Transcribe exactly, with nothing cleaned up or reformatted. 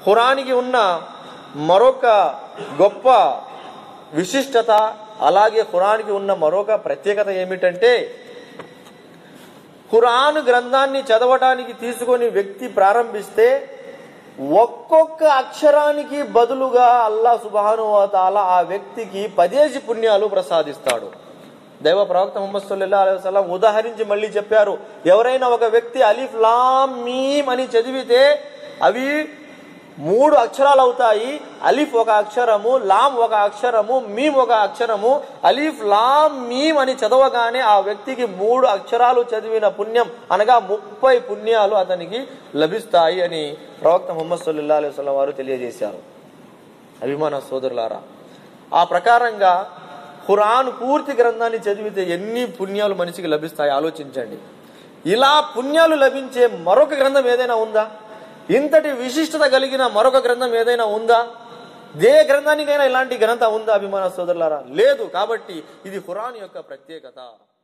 ఖురాన్కి ఉన్న మరొక గొప్ప విశిష్టత, అలాగే ఖురాన్కి ఉన్న మరొక ప్రత్యేకత ఏమిటంటే, ఖురాన్ గ్రంథాన్ని చదవటానికి తీసుకొని వ్యక్తి ప్రారంభిస్తే ఒక్కొక్క అక్షరానికి బదులుగా అల్లాహ్ సుబ్హానహు వ తఆలా ఆ వ్యక్తికి పదేసి పుణ్యాలు ప్రసాదిస్తాడు. దైవ ప్రవక్త ముహమ్మద్ సల్లల్లాహు అలైహి వసల్లం ఉదాహరించి మళ్ళీ చెప్పారు, ఎవరైనా ఒక వ్యక్తి అలిఫ్ లామ్ మీమ్ అని చదివితే అవి మూడు అక్షరాలు అవుతాయి. అలిఫ్ ఒక అక్షరము, లామ్ ఒక అక్షరము, మీమ్ ఒక అక్షరము. అలిఫ్ లామ్ మీమ్ అని చదవగానే ఆ వ్యక్తికి మూడు అక్షరాలు చదివిన పుణ్యం అనగా ముప్పై పుణ్యాలు అతనికి లభిస్తాయి అని ప్రవక్త ముహమ్మద్ సల్లల్లాహు అలైహి వసల్లం వారు తెలియజేశారు. అభిమాన సోదరులారా, ఆ ప్రకారంగా ఖురాన్ పూర్తి గ్రంథాన్ని చదివితే ఎన్ని పుణ్యాలు మనిషికి లభిస్తాయి ఆలోచించండి. ఇలా పుణ్యాలు లభించే మరొక గ్రంథం ఏదైనా ఉందా? ఇంతటి విశిష్టత కలిగిన మరొక గ్రంథం ఏదైనా ఉందా? ఏ గ్రంథానికైనా ఇలాంటి గ్రంథం ఉందా అభిమాన సోదరులారా? లేదు. కాబట్టి ఇది ఖురాన్ యొక్క ప్రత్యేకత.